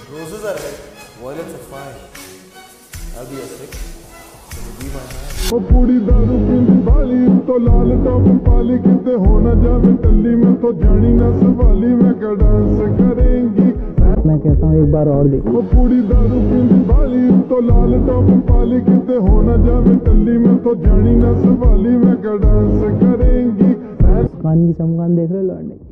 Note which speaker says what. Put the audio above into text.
Speaker 1: Roses are red, violets are fine. I'll be a sick. Be my man.
Speaker 2: ओ पूरी दारू पींदी वाली तो लाल top पाली किते होना जावे टल्ली में तो जानी ना सवाली मैं क्या डांस करेंगी।
Speaker 3: मैं कहता हूँ एक बार और देखो।
Speaker 2: ओ पूरी दारू पींदी वाली तो लाल टॉप पाली किते होना जावे टल्ली में तो जानी ना सवाली मैं क्या डांस करेंगी।
Speaker 3: कान की चमकान देख रहे हो लौंडे।